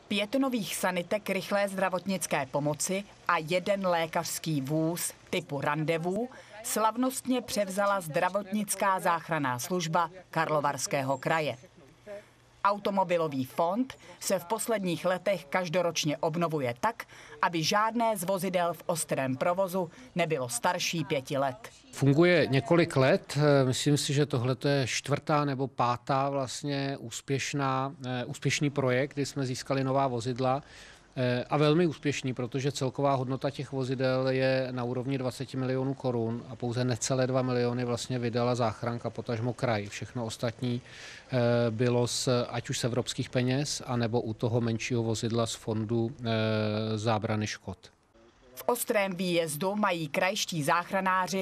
5 nových sanitek rychlé zdravotnické pomoci a 1 lékařský vůz typu Randevu slavnostně převzala zdravotnická záchranná služba Karlovarského kraje. Automobilový fond se v posledních letech každoročně obnovuje tak, aby žádné z vozidel v ostrém provozu nebylo starší 5 let. Funguje několik let, myslím si, že tohle je 4. nebo 5. vlastně úspěšný projekt, kdy jsme získali nová vozidla a velmi úspěšný, protože celková hodnota těch vozidel je na úrovni 20 milionů korun a pouze necelé 2 miliony vlastně vydala záchranka, potažmo kraj. Všechno ostatní bylo ať už z evropských peněz, anebo u toho menšího vozidla z fondu zábrany škod. V ostrém výjezdu mají krajští záchranáři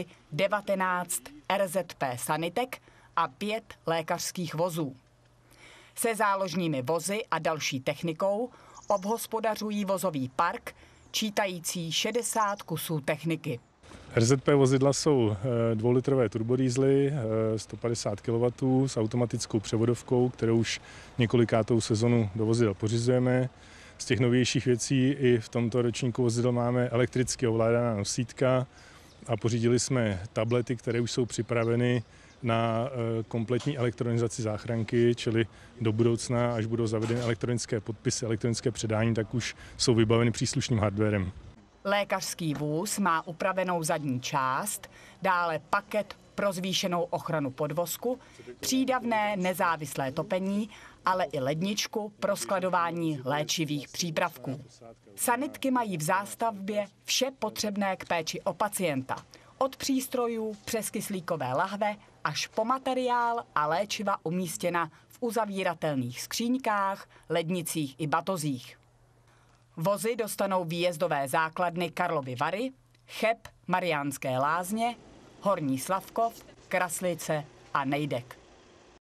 19 RZP sanitek a 5 lékařských vozů. Se záložními vozy a další technikou obhospodařují vozový park, čítající 60 kusů techniky. RZP vozidla jsou 2litrové turbodýzly, 150 kW s automatickou převodovkou, kterou už několikátou sezonu do vozidel pořizujeme. Z těch novějších věcí i v tomto ročníku vozidel máme elektricky ovládaná nosítka a pořídili jsme tablety, které už jsou připraveny na kompletní elektronizaci záchranky, čili do budoucna, až budou zavedeny elektronické podpisy, elektronické předání, tak už jsou vybaveny příslušným hardwarem. Lékařský vůz má upravenou zadní část, dále paket pro zvýšenou ochranu podvozku, přídavné nezávislé topení, ale i ledničku pro skladování léčivých přípravků. Sanitky mají v zástavbě vše potřebné k péči o pacienta. Od přístrojů přes kyslíkové lahve až po materiál a léčiva umístěna v uzavíratelných skříňkách, lednicích i batozích. Vozy dostanou výjezdové základny Karlovy Vary, Cheb, Mariánské Lázně, Horní Slavkov, Kraslice a Nejdek.